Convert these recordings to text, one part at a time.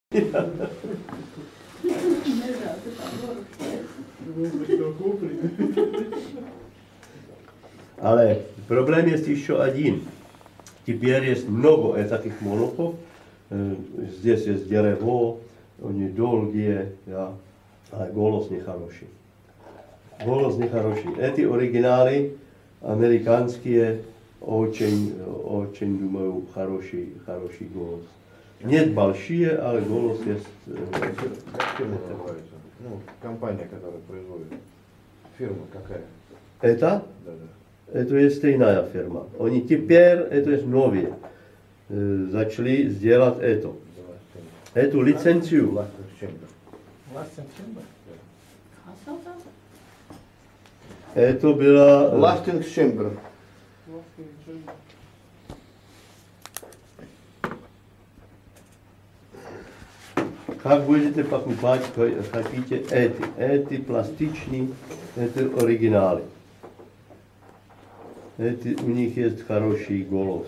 Ale problém je ještě один. Теперь есть много таких монопов. Здесь есть дерево, они долгие, да, а голос нехороший. Голос нехороший. Эти оригиналы американские очень, думаю, хороший голос. Нет большие, але голос есть. Как фирма называется? Ну, компания, которая производит. Фирма какая? Это? Да. Это есть stejná firma. Oni теперь, это есть новые, začali сделать это. Эту лицензию. Это была... Lasting Chamber. Как будете покупать, хотите эти пластичные, это оригиналы. У них есть хороший голос.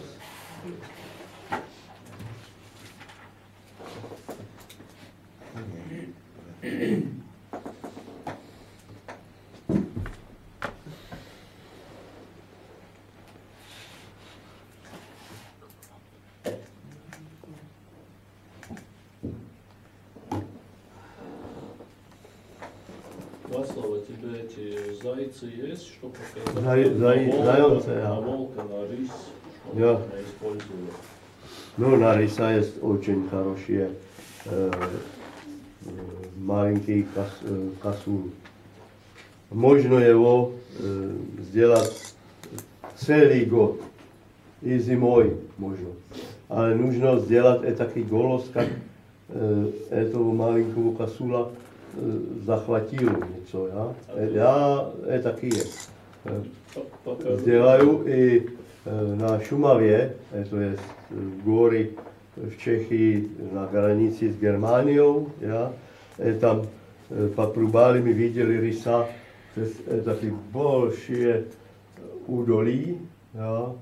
Васлава, тебе эти зайцы есть, что показать? Зайцы, на волка, на рысь, что Да. можно использовать. No, na rysa je очень хорошие маленький косуль. Можно его сделать целый год. И зимой можно. Ale нужно сделать такой голос, как этого маленького косуля захватил něco, ja? Já такие сделаю и на Šumavě, to je góry v Čechy na hranici s Germániou, ja? Tam popróbovali, my viděli rysa, taky большие údolí, ja?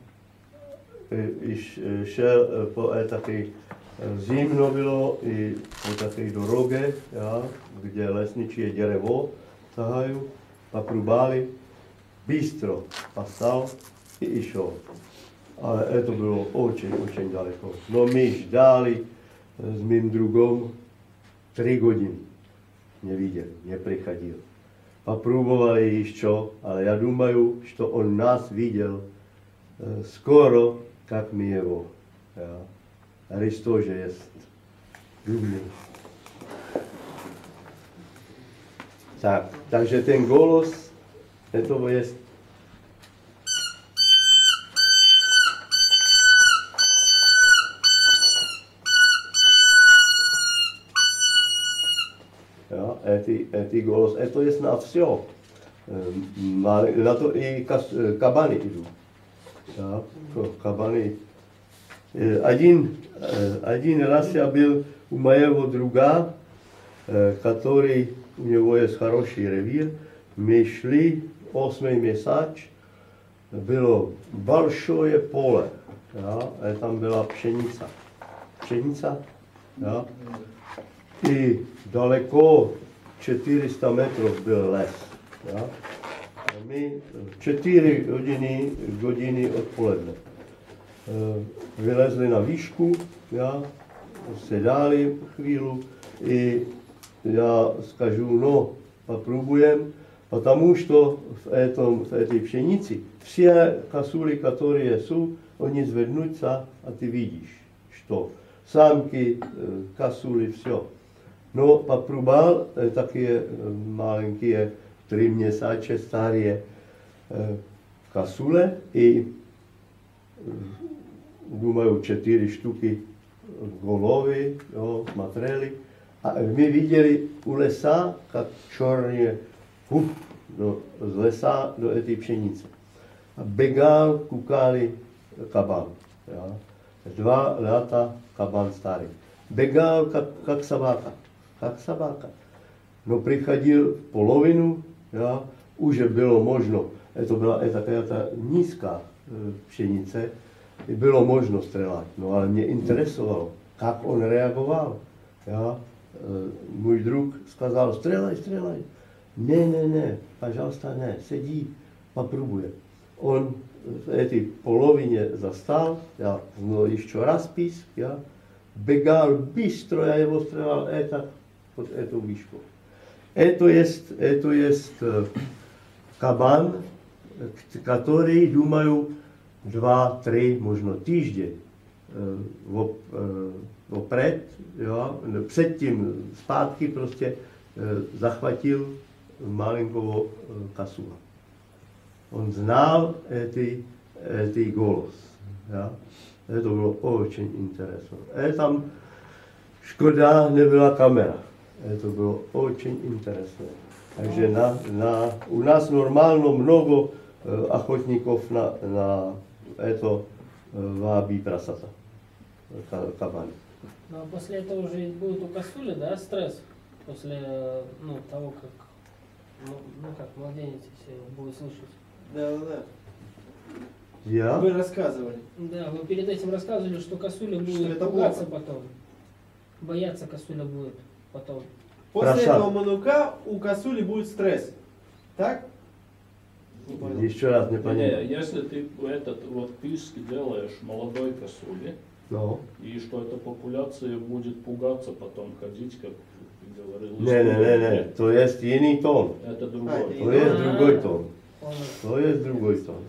Šel po taky zimno bylo i po také doroge, ja? Kde lesničí derevo tahají, popróbovali, bystro pasal i šel. Ale to bylo очень daleko. No my ždali s mým drugom 3 hodiny. Neviděl, neprichodil. Popróbovali ještě, ale já думаю, že on nás viděl skoro, jak my jeho. Ja. Rys to, že je důmný. Takže ten голос, to je Etý голос, to je na все. Na to i kabany jdou. Ja, kabany. Один раз я был у моего друга, который, у него есть хороший ревир. Мы шли 8 месяц, было большое поле, ja, там была пшеница. Ja, и далеко 400 metrov byl les. Ja. A my 4 hodiny odpoledne vylezli na výšku, ja, sedali chvíli i já skažu, no, popróbujem, потому что в этой пшениci все косули, которые jsou, они звернутся, а ты видишь, что самки, косули, все. No, popróboval také malinké 3 měsíce staré kasule i думаю 4 štuky головy, jo, смотрели. A my viděli u lesa, jak černě z lesa do té pšenice. A běgal, koukali kaban. Ja. 2 lata kaban starý. Běgal jak собака. No přichodil polovinu, ja, už bylo možno, to byla taková ta nízká pšenice, bylo možno střelat, no ale mě interesovalo, jak on reagoval. Můj druh сказал, стреляй, стреляй. Ne, пожалуйста, ne, sedí, попробуй. Он в этой половине застал, я знал еще раз писк, я бегал быстро, я его стрелял, это вот эту вишку. Это есть кабан, который, думаю, 2-3, možno týždeň opred, předtím zpátky prostě zachvatil malinkovo kasula. On znal ty голос. To bylo очень интересно. Tam škoda nebyla kamera. To bylo очень интересно. Takže u nás normálně mnoho охотников на это vábí prasata, кабаны. Ну, а после этого уже будет у косули, да, стресс? После, того, как, как младенец все будет слышать. Да. Я? Вы рассказывали. Да, вы перед этим рассказывали, что косуля будет это пугаться плохо. потом. Бояться косуля будет потом. После Просад. этого манука у косули будет стресс. Так? Не понял. Еще раз не Не, понял. если ты этот вот писк делаешь молодой косули, No. и что эта популяция будет пугаться потом ходить, как ты говорил. Ne, to je jiný tón. Это другой. To je druhý tón. Он, To je druhý tón.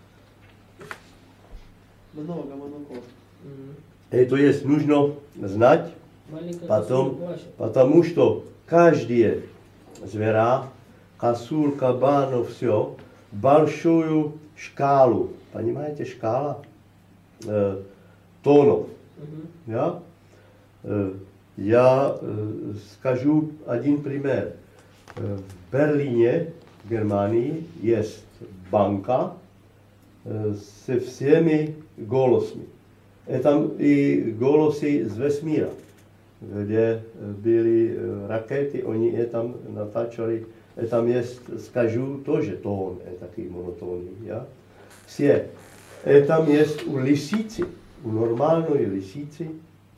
Много мануков. Это есть нужно знать, маленькая Потом- косуля плачет. потому что каждый зверя, косуль, кабан, все, большую шкалу, понимаете, шкала тонов. Мгм. Я скажу один пример. В Берлине, в Германии, есть банка со всеми голосами. Там и голосы с vesmíra, где были ракеты, они там натачали. Там есть, скажу, тоже тон, такой монотонный. Все. Там есть у лисицы, у нормальной лисицы,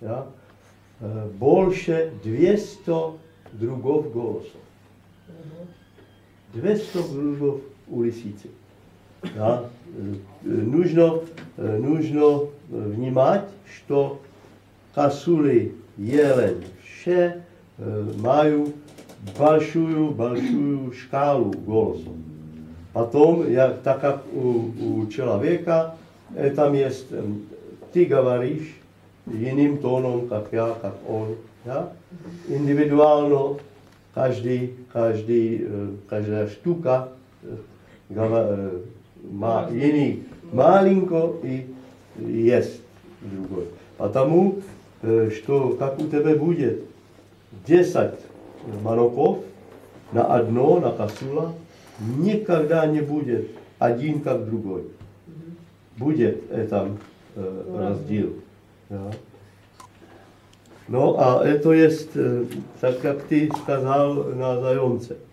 больше 200 других голосов. 200 других у лисицы. Нужно внимать, что косули, елень, все mají большую škálu голосов. Потом, так как у человека, там есть, ты говоришь jiným tónem, как я, как он. Индивидуально každá štuka má jiný malinko i jest другой. Потому что как у тебя будет 10 мануков на одно, на косула, никогда не будет один как другой. Будет там раздел. No a to jest, tak jak ty сказал na zające.